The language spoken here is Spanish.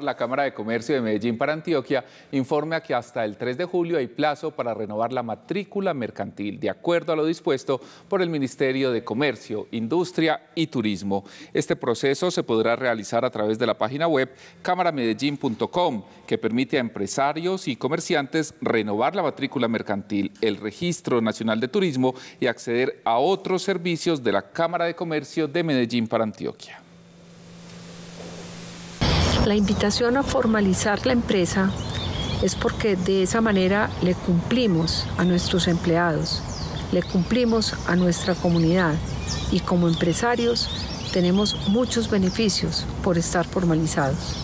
la Cámara de Comercio de Medellín para Antioquia informa que hasta el 3 de julio hay plazo para renovar la matrícula mercantil, de acuerdo a lo dispuesto por el Ministerio de Comercio, Industria y Turismo. Este proceso se podrá realizar a través de la página web cámaramedellín.com, que permite a empresarios y comerciantes renovar la matrícula mercantil, el Registro Nacional de Turismo y acceder a otros servicios de la Cámara de Comercio de Medellín para Antioquia. La invitación a formalizar la empresa es porque de esa manera le cumplimos a nuestros empleados, le cumplimos a nuestra comunidad y como empresarios tenemos muchos beneficios por estar formalizados.